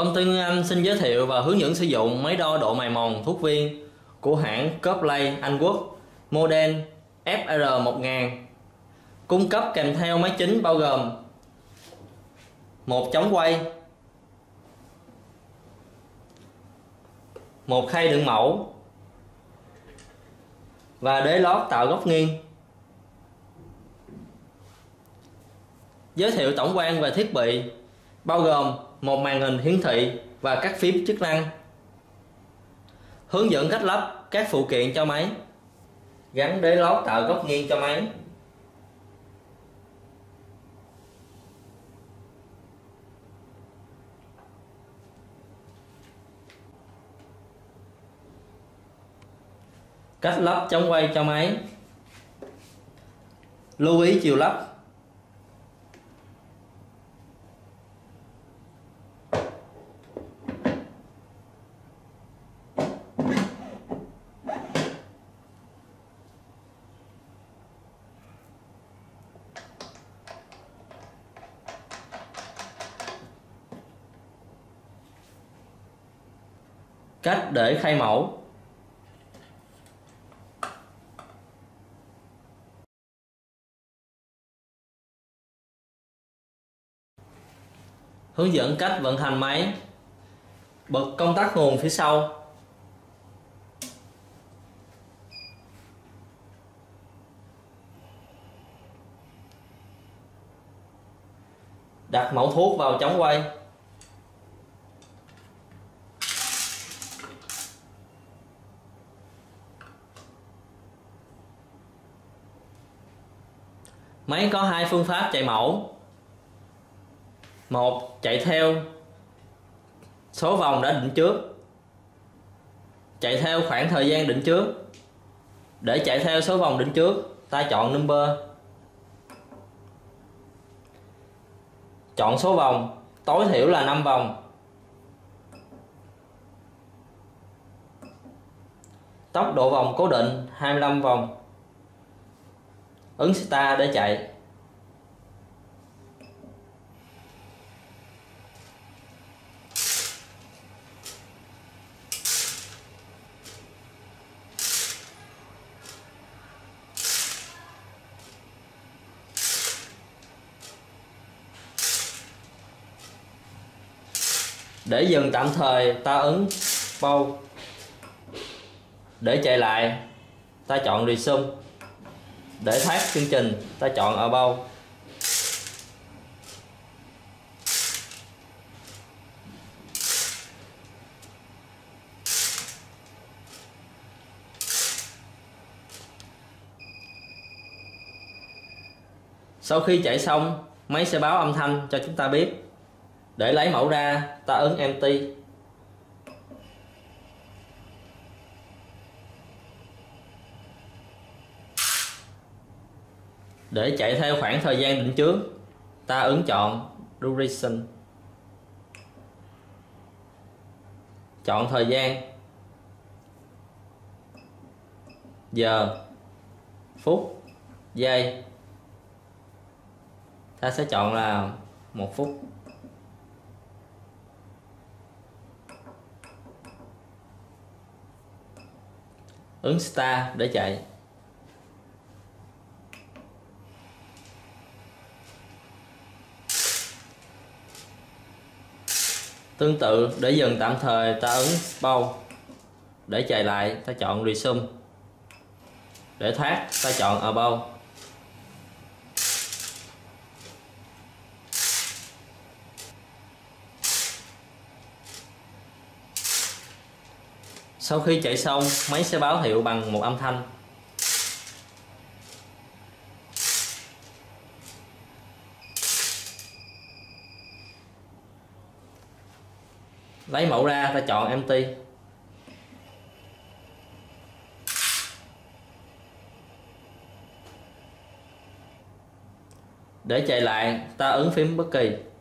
Công ty Nguyên Anh xin giới thiệu và hướng dẫn sử dụng máy đo độ mài mòn thuốc viên của hãng Coplay Anh Quốc, model FR1000, cung cấp kèm theo máy chính bao gồm một chống quay, một khay đựng mẫu và đế lót tạo góc nghiêng. Giới thiệu tổng quan về thiết bị bao gồm một màn hình hiển thị và các phím chức năng, hướng dẫn cách lắp các phụ kiện cho máy, gắn đế lót tạo góc nghiêng cho máy, cách lắp chống quay cho máy, lưu ý chiều lắp, cách để khay mẫu, hướng dẫn cách vận hành máy, bật công tắc nguồn phía sau, đặt mẫu thuốc vào chống quay, máy có hai phương pháp chạy mẫu. Một, chạy theo số vòng đã định trước, chạy theo khoảng thời gian định trước. Để chạy theo số vòng định trước, ta chọn number, chọn số vòng, tối thiểu là 5 vòng. Tốc độ vòng cố định 25 vòng. Ấn Start để chạy. Để dừng tạm thời, ta ấn pause. Để chạy lại, ta chọn resume. Để thoát chương trình, ta chọn about. Sau khi chạy xong, máy sẽ báo âm thanh cho chúng ta biết. Để lấy mẫu ra, ta ấn empty. Để chạy theo khoảng thời gian định trước, ta ấn chọn duration. Chọn thời gian, giờ, phút, giây. Ta sẽ chọn là 1 phút. Ấn Start để chạy. Tương tự, để dừng tạm thời, ta ấn pause. Để chạy lại, ta chọn resume. Để thoát, ta chọn about. Sau khi chạy xong, máy sẽ báo hiệu bằng một âm thanh. Lấy mẫu ra, ta chọn empty. Để chạy lại, ta ấn phím bất kỳ.